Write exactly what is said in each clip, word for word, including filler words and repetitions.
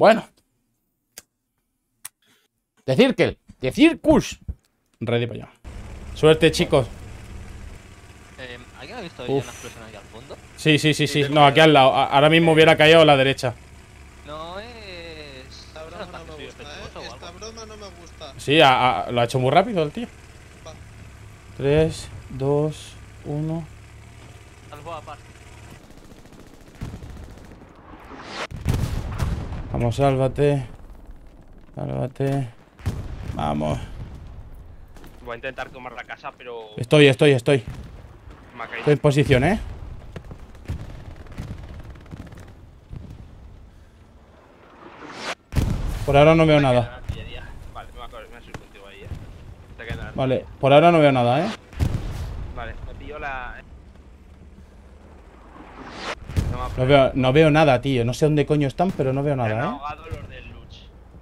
Bueno. Decir que... Decir Kush. Ready para allá. Suerte, chicos. Eh, ¿Alguien ha visto ya una explosión aquí al fondo? Sí, sí, sí, sí. No, aquí al lado. Ahora mismo hubiera caído a la derecha. No es... Esta broma no me gusta, eh. Esta broma no me gusta. Sí, a, a, lo ha hecho muy rápido el tío. Va. tres, dos, uno. Salvo aparte. Vamos, sálvate. Sálvate. Vamos. Voy a intentar tomar la casa, pero... Estoy, estoy, estoy. Me ha caído. Estoy en posición, ¿eh? Por ahora no veo nada. Vale, me voy a correr, me voy a subir contigo ahí, eh. Te quedan las Vale, por ahora no veo nada, ¿eh? Vale, me pillo la... No veo, no veo nada, tío. No sé dónde coño están, pero no veo Me han nada, ¿eh? ahogado los del Luch.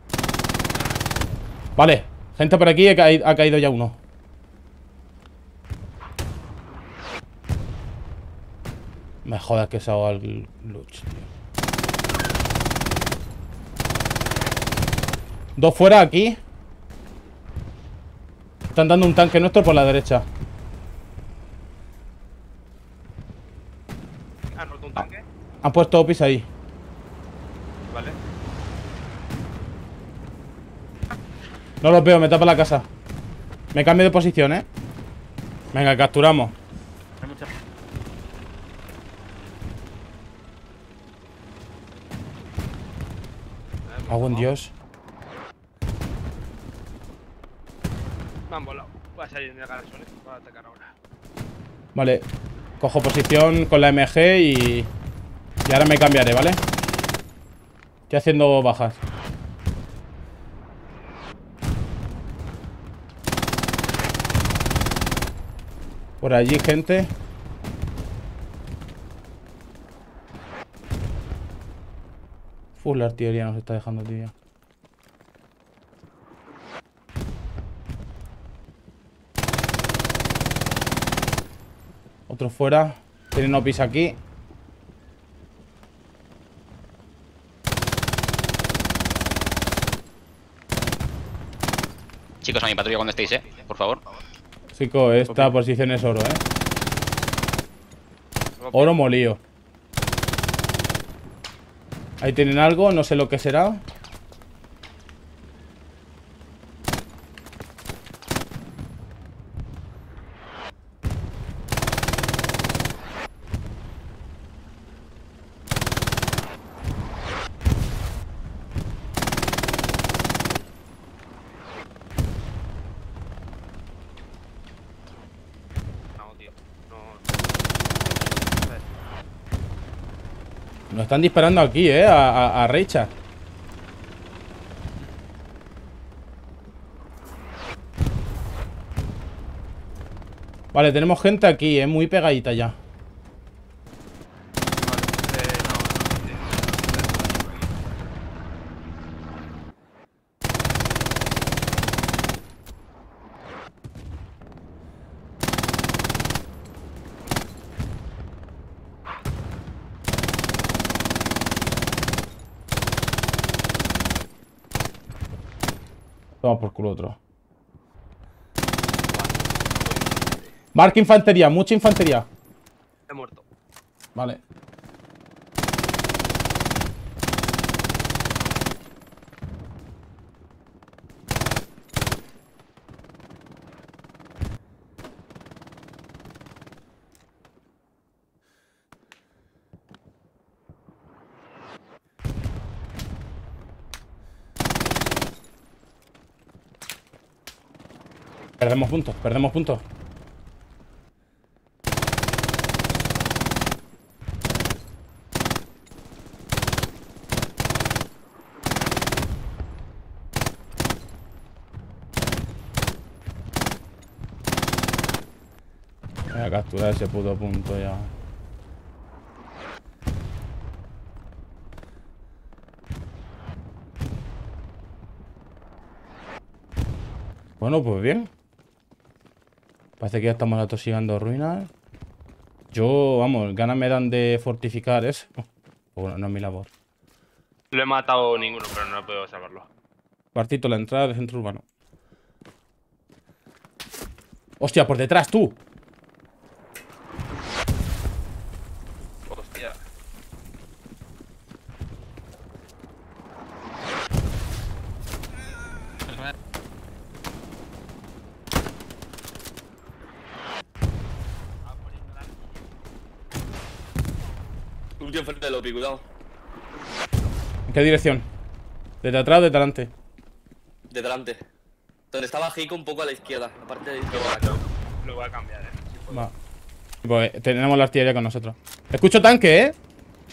Vale, gente por aquí, ha caído, ha caído ya uno. Me jodas que se ahoga el Luch, tío. Dos fuera aquí. Están dando un tanque nuestro por la derecha. ¿Han roto un tanque? Han puesto opis ahí. Vale. No los veo, me tapa la casa. Me cambio de posición, ¿eh? Venga, capturamos. Hay mucha... Ah, buen Dios. Me han volado. Voy a salir de garaje, voy a atacar ahora. Vale. Cojo posición con la M G y... Y ahora me cambiaré, ¿vale? Estoy haciendo bajas. Por allí, gente. Uf, la artillería nos está dejando, tío. Otro fuera. Tienen opis aquí. Chicos, a mi patrulla cuando estéis, eh. Por favor. Chicos, esta okay. Posición es oro, eh. Okay. Oro molido. Ahí tienen algo, no sé lo que será. Nos están disparando aquí, eh, a, a, a Reicha. Vale, tenemos gente aquí, eh, muy pegadita ya. Toma por culo otro. Marca infantería, mucha infantería. He muerto. Vale. Perdemos puntos, perdemos puntos. Voy a capturar ese puto punto ya. Bueno, pues bien. Parece que ya estamos atosigando ruinas. Yo, vamos, ganas me dan de fortificar eso. Bueno, no es mi labor. Lo he matado ninguno, pero no puedo salvarlo. Partito, la entrada de centro urbano. Hostia, por detrás, tú. Hostia. Un tío enfrente del lobby, cuidado. ¿En qué dirección? ¿Desde atrás o de delante? De delante. Donde estaba Hiko, un poco a la izquierda. La parte de la izquierda. Lo voy a cambiar, eh. Si puedo. Va. Pues tenemos la artillería con nosotros. Escucho tanque, ¿eh?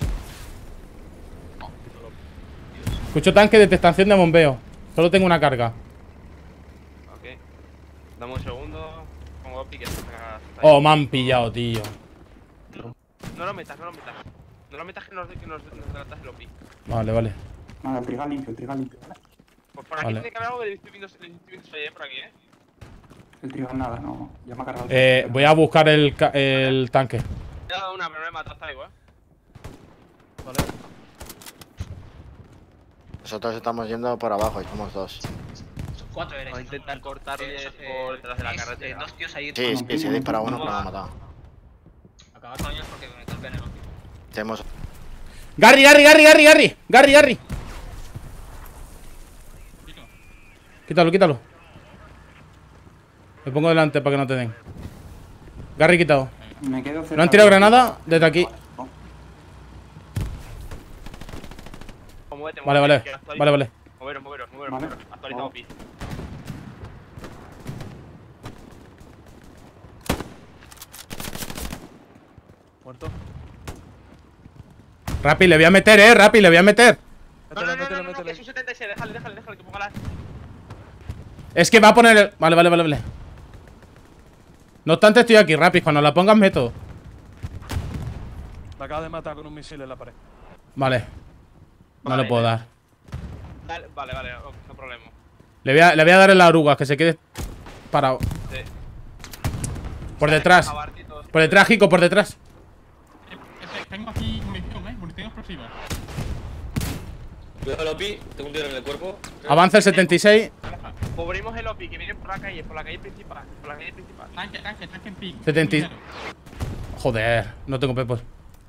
Escucho tanque de estación de bombeo. Solo tengo una carga. Ok. Dame un segundo. Pongo pique. Oh, me han pillado, tío. No lo metas, no lo metas. No lo metas que nos, que nos, nos delatas el O P I. Vale, vale. Nada, el trigal limpio, el trigal limpio, ¿vale? Pues por aquí Vale. tiene que haber algo de estoy viendo, estoy viendo eh, por aquí, eh. El trigal nada, no. Ya me ha cargado el Eh, trigal. voy a buscar el, ca- el tanque. Te he dado una, pero no me he matado, está igual. Nosotros estamos yendo por abajo y somos dos. Son cuatro eres. Voy a intentar cortarles por detrás de la carretera. Dos tíos ahí. Sí, sí, si dispara uno, pero lo ha matado. Acabar coños porque me cambian el otro. Tenemos. Garry, Garry, Garry, Garry, Garry. Garry, Garry. Quítalo, quítalo. Me pongo delante para que no te den. Garry, quitado. Me quedo cerca. ¿No han tirado de- granada? Desde aquí. No. Muévete, Vale, muévete, vale. que actualizo. Vale, vale. Moveros, moveros, moveros, Vale. moveros. Actualiza No. O P I. Muerto. Rappi, le voy a meter, eh. Rappi, le voy a meter. No, no, no, no, Métele, no, no, métele, que es un setenta y seis, déjale, déjale, déjale, que ponga las. Es que va a poner el... Vale, vale, vale, vale. No obstante, estoy aquí, Rappi. Cuando la pongas, meto. Me acaba de matar con un misil en la pared. Vale. No Vale. le puedo dar. Dale, vale, vale, oh, no problema. Le voy a, le voy a dar en la oruga, que se quede parado. Sí. Por detrás. Jabartitos. Por detrás, Jico, por detrás. Tengo aquí munición, eh, munición explosiva. Cuidado, Lopi. Tengo un tiro en el cuerpo. Avanza el setenta y seis. Cubrimos el O P I, que viene por la calle, por la calle principal. Por la calle principal. Tanque, tanque, tanque en ping. setenta. Joder, no tengo pepos.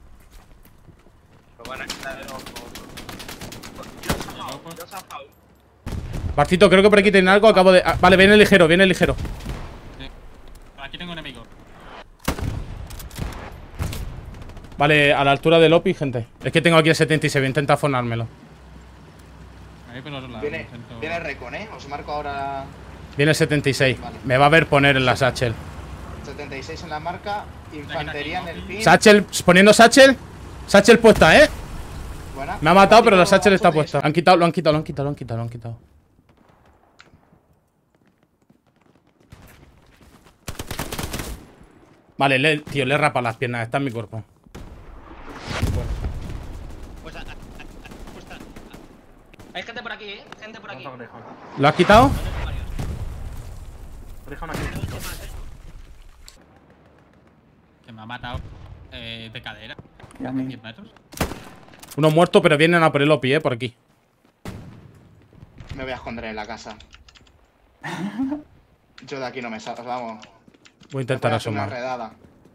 Lo van a quitar el ojo. Yo he zafado, yo he zafado. Partito, creo que por aquí tienen algo. Acabo de. Ah, vale, viene ligero, viene ligero. Aquí tengo enemigo. Vale, a la altura del O P I, gente. Es que tengo aquí el setenta y seis, voy a intentar fonármelo. Ahí por los lados. Viene, intento- viene Recon, eh. Os marco ahora Viene el setenta y seis. Me va a ver poner en la Satchel. setenta y seis en la marca. Infantería en el pin. Satchel, poniendo Satchel. Satchel puesta, eh. Buena. Me ha matado, pero la Satchel está Joder, puesta. Han quitado, lo han quitado, lo han quitado, lo han quitado, lo han quitado. Vale, le, tío, le he rapado las piernas, está en mi cuerpo. Pues a, a, a, pues a- hay gente por aquí, eh. Gente por aquí. ¿Lo has quitado? Que me ha matado eh, de cadera. Ya me- diez metros. Uno muerto, pero vienen a por el O P I, eh, por aquí. Me voy a esconder en la casa. Yo de aquí no me salgo, vamos. Voy a intentar Voy a hacer una asomar. redada.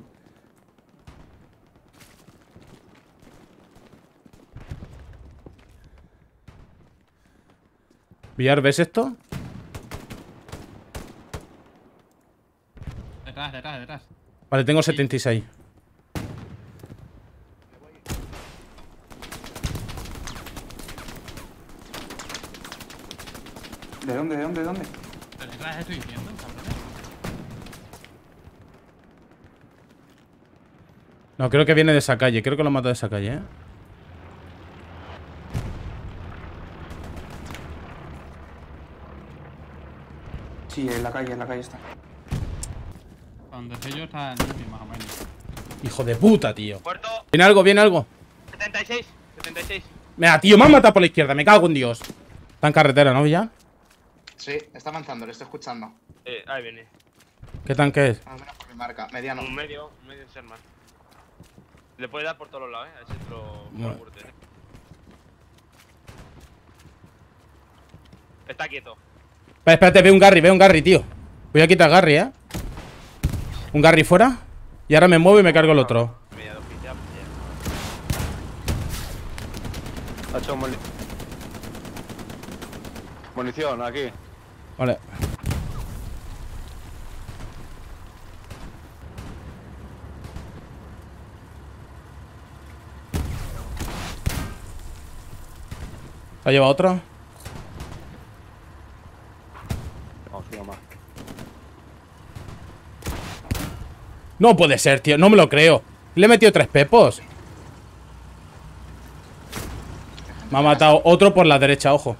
Villar, ¿ves esto? Detrás, detrás, detrás. Vale, tengo setenta y seis. ¿De dónde, de dónde, de dónde? Pero detrás estoy diciendo, cabrones. No, creo que viene de esa calle. Creo que lo mata de esa calle, eh. Sí, en la calle, en la calle está. Donde estoy yo está limpio, más o menos. Hijo de puta, tío. Muerto. Viene algo, viene algo. setenta y seis. setenta y seis. Mira, tío, me han matado por la izquierda. Me cago en Dios. Está en carretera, ¿no, Villar? Sí, está avanzando, le estoy escuchando. Eh, ahí viene. ¿Qué tanque es? Al menos por mi marca, mediano. Un medio, un medio Sherman. Le puede dar por todos los lados, eh. A ese otro. Bueno. Curte, eh. Está quieto. Vale, espérate, veo un Garry, veo un Garry, tío. Voy a quitar Garry, ¿eh? Un Garry fuera. Y ahora me muevo y me cargo el otro. Mira, dos piteas, Ha hecho muni- munición aquí. Vale. ¿Se ha llevado otra? Vamos, uno más. No puede ser, tío. No me lo creo. Le he metido tres pepos. Me ha matado otro por la derecha, ojo.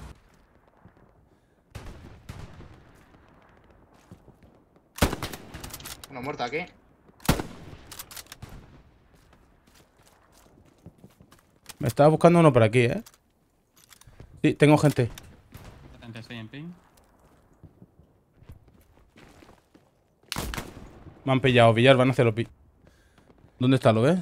Uno muerto aquí. Me estaba buscando uno por aquí, ¿eh? Sí, tengo gente. setenta y seis en ping. Me han pillado. Villar, van a hacerlo pi... ¿Dónde está? ¿Lo ves?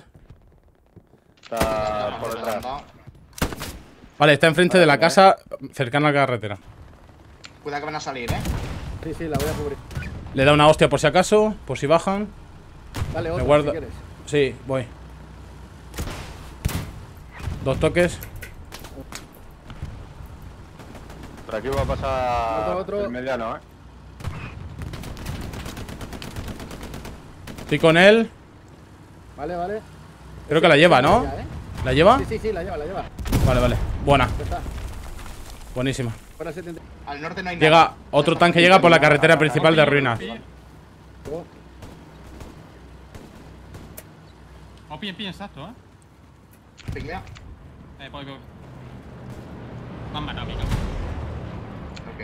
Está por detrás. Levantado. Vale, está enfrente de la casa, cercana a la carretera. Cuidado que van a salir, eh. Sí, sí, la voy a cubrir. Le da una hostia por si acaso, por si bajan. Dale, Me otro, guardo. si quieres. Sí, voy. Dos toques. Por aquí va a pasar Otro, otro. el mediano, ¿eh? Estoy con él. Vale, vale. Creo que la lleva, ¿no? Ya, ¿eh? ¿La lleva? Sí, sí, sí, la lleva, la lleva. Vale, vale. Buena. Ya está. Buenísima. Fuera setenta. Al norte no hay Llega, nada. otro tanque llega por la carretera principal de ruinas. Oh, Opi en ping exacto, ¿eh? Pingea. Eh, puedo... Me han matado, pico. Ok.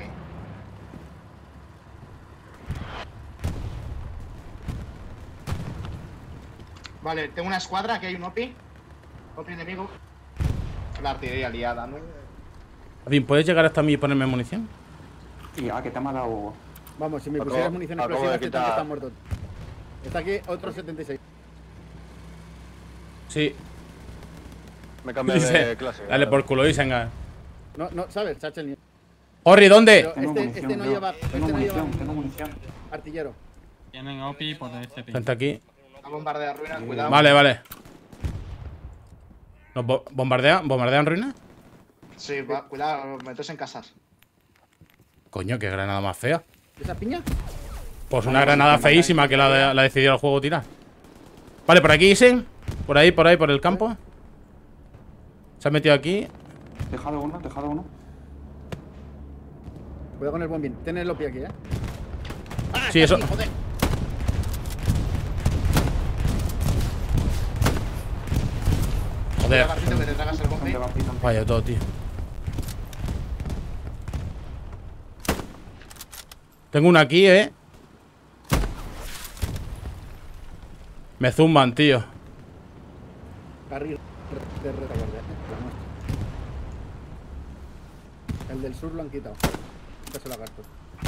Vale, tengo una escuadra, aquí hay un OPI. OPI enemigo. La artillería liada, ¿no? Bien, ¿puedes llegar hasta mí y ponerme munición? Y a que te ha matado Hugo. vamos, si me Acabo- pusieras munición acabo explosiva, de este tanque quitar- está muerto. Está aquí otro setenta y seis. Sí. Me cambio Dice, de clase. dale por culo, Isengar. No, no, ¿sabes? Chachel ni... Horry, ¿dónde? Pero Tengo este, munición, este no bro. lleva... Tengo Este no lleva munición, tengo munición. artillero. Tienen Opi por este ping. Frente aquí. A bombardear ruinas, cuidado. Vale, vale. ¿Nos bo- bombardean? ¿Bombardean ruinas? Sí, va, cuidado, meteos en casas. Coño, qué granada más fea. ¿Esa piña? Pues una granada feísima que la, la decidió el juego tirar. Vale, por aquí, Isen. Por ahí, por ahí, por el campo. Se ha metido aquí. Dejado uno, dejado uno. Cuidado con el bombín. Ten el OPI aquí, ¿eh? Sí, eso. Joder. Joder. Garcito, que te tragas el bombi. ¿Dónde va, Pitón? Vaya todo, tío. Tengo una aquí, eh. Me zumban, tío. Garry de retaguardia, ¿eh? La nuestra. El del sur lo han quitado. Este se lo gasto.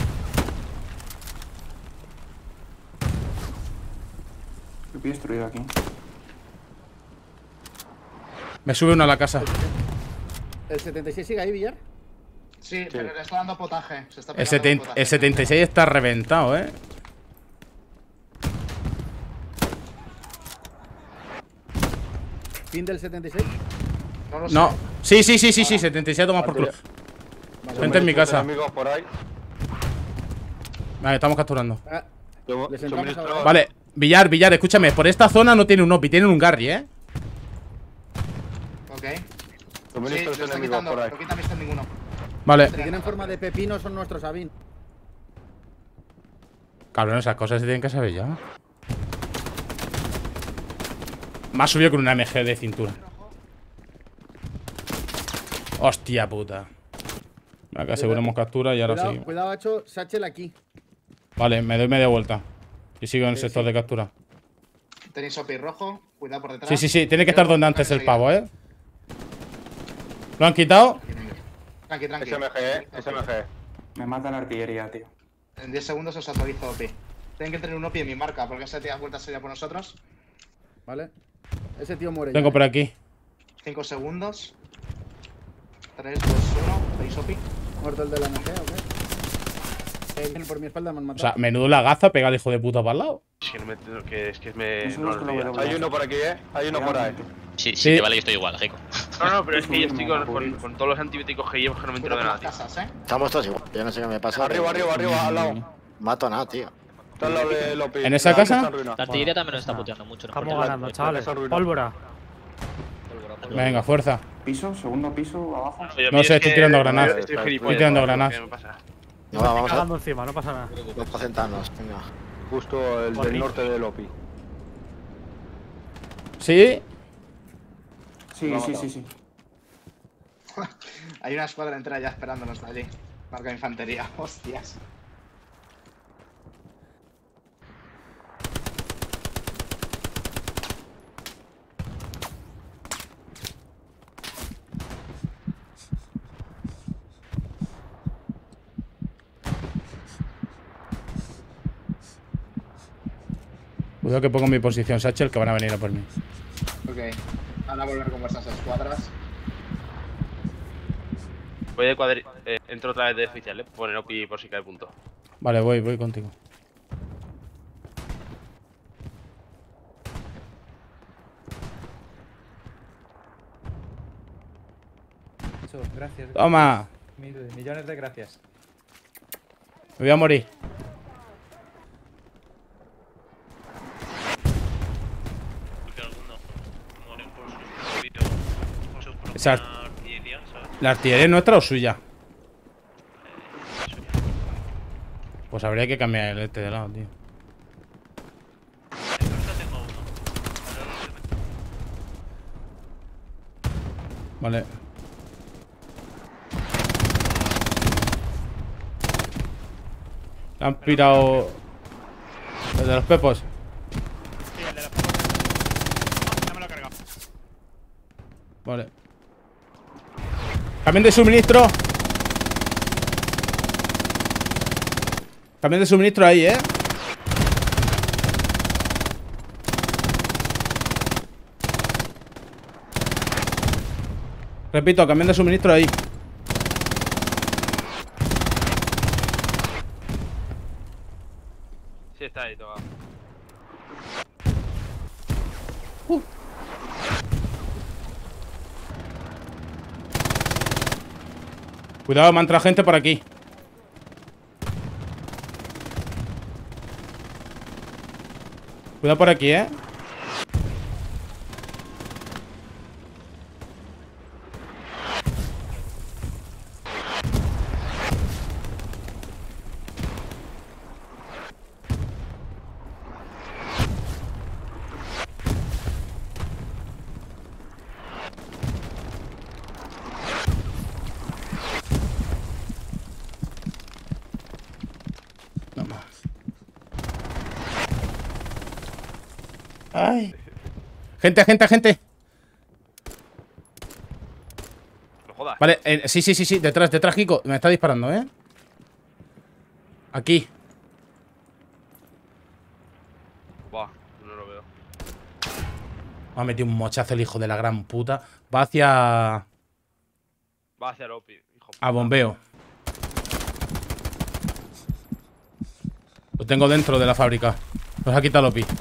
Lo he destruido aquí. Me sube uno a la casa. ¿El setenta y seis sigue ahí, Villar? Sí, pero le está dando potaje. Se está El, pegando seten- con potaje. el setenta y seis está reventado, eh. ¿Fin del setenta y seis? No lo sé. No. Sí, sí, sí, sí, sí. setenta y seis tomas por culo. Vale, Gente en mi casa. Enemigos por ahí. Vale, estamos capturando. Ah, Sumo- Les entramos suministro- ahora. Vale, Villar, Villar, escúchame. Por esta zona no tiene un Opi, tienen un Garry, eh. Ok. Sí, Suministros lo está enemigos quitando. por ahí. No quita visto ninguno. Vale. si tienen forma de pepino son nuestros Sabin. Cabrón, esas cosas se tienen que saber ya. Me ha subido con una M G de cintura. Hostia puta. Venga, que aseguremos captura y ahora Cuidado, sí. cuidado, hecho Satchel aquí. Vale, me doy media vuelta. Y sigo en el sector de captura. Tenéis OPI rojo. Cuidado por detrás. Sí, sí, sí. Tiene que estar donde antes el Enseguida. pavo, eh. ¿Lo han quitado? Tranqui, tranqui. S M G, eh. S M G. Me mata la artillería, tío. En diez segundos os actualizo OPI. Tienen que tener un OPI en mi marca, porque ese tío da vueltas sería por nosotros. ¿Vale? Ese tío muere Tengo ya. por aquí. cinco segundos. tres, dos, uno. ¿Veis OPI? ¿Muerto el de la M G o qué? Eh, viene por mi espalda, me han O matado. sea, menudo lagaza pega al hijo de puta para el lado. Es que no me. Que es que me. Eso No es lo lo olvido. que Hay uno por aquí, ¿eh? Hay uno por ahí. Sí, sí, Sí. que vale, yo estoy igual, Jico. No, no, pero es que yo estoy con, Uy, con, con todos los antibióticos que llevo que no me entero de Cuidado nada, con tío. las casas, ¿eh? Estamos todos igual. Yo no sé qué me pasa. Arriba, pero- arriba, arriba, al lado. Mato a nada, tío. Está al lado de Lopi. ¿En esa La casa? está en ruina. La artillería también nos está puteando mucho. ¿no? Estamos Porque- ganando, chavales. esa ruina. Pólvora. Venga, fuerza. Piso, segundo piso, abajo. Yo- No es sé, estoy que- tirando granadas. Estoy Estoy gilipollas, tirando ¿qué granadas. me pasa? No, vamos a Cagando encima, no pasa nada. vamos a sentarnos. Venga. Justo el del norte de Lopi. ¿Sí? Sí, sí, sí, sí. Hay una escuadra entera ya esperándonos allí. Marca infantería, hostias. Cuidado que pongo mi posición, Satchel, que van a venir a por mí. Ok. Van a volver con vuestras escuadras. Voy de cuadri... Eh, entro otra vez de oficial, eh. Poner Opi por si cae punto. Vale, voy, voy contigo. Gracias. Toma. Millones de gracias. Me voy a morir. Esa ar- ¿La artillería es nuestra o suya? Pues habría que cambiar el este de lado, tío. Vale. Le han pirado... El de los pepos. Sí, el de la pólvora. Ya me lo he cargado. Vale. Camión de suministro. Camión de suministro ahí, eh. Repito, camión de suministro ahí. Sí, está ahí, toma. Cuidado, me ha entrado gente por aquí. Cuidado por aquí, eh. No más. Ay. Gente, gente, gente. No jodas. Vale, eh, sí, sí, sí, sí. Detrás, detrás, Kiko. Me está disparando, ¿eh? Aquí. Buah, no lo veo. Me ha metido un mochazo el hijo de la gran puta. Va hacia... Va hacia el Opi, hijo. A bombeo. Lo tengo dentro de la fábrica. Nos ha quitado Lopi.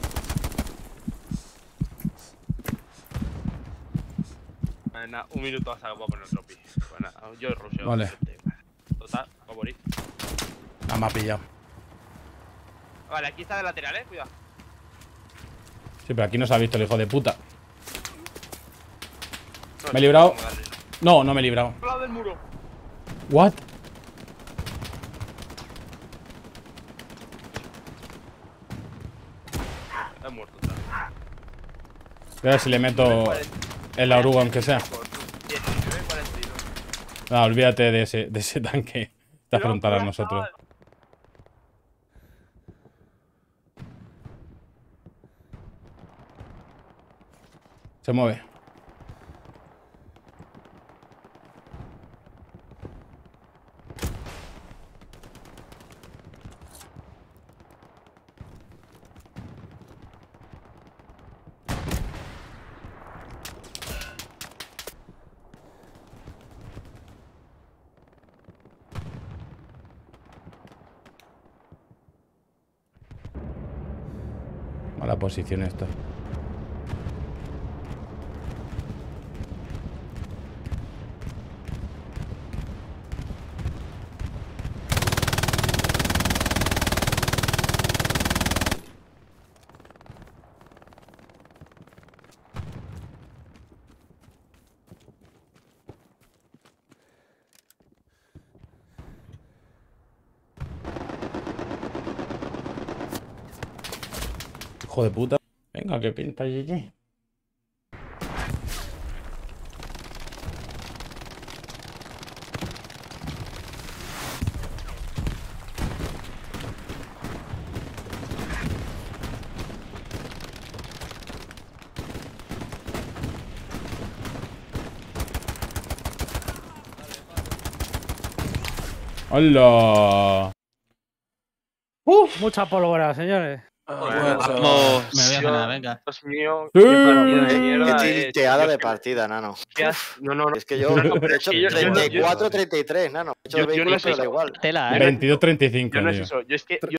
Vale, nada, un minuto hasta que voy a poner el Opi. Pues nada, yo rusheo. Vale. Total, va a morir. Ah, me ha pillado. Vale, aquí está de lateral, eh. Cuidado. Sí, pero aquí no se ha visto el hijo de puta. No, Me he librado. vamos a darle. No, no me he librado. Al lado del muro. What? Está muerto, está. Voy a ver si le meto en la oruga, aunque sea. diecinueve cuarenta y dos. No, olvídate de ese, de ese tanque. Está frontal a nosotros. Se mueve. La posición esta. Hijo de puta. Venga, que pinta G G. ¡Hola! ¡Uf! Mucha pólvora, señores. Vamos. Me voy a ganar, venga. Dios mío. Sí. Qué partida de mierda. Qué eh, tilteada yo- de partida, nano. No, no, no. Es que yo No, no, he pero hecho es que yo- yo no- treinta y cuatro treinta y tres, nano. He hecho yo- yo no veintiuno, sé pero da eso. igual. Tela, ¿eh? veintidós treinta y cinco, Yo no es tío. eso. Yo es que. yo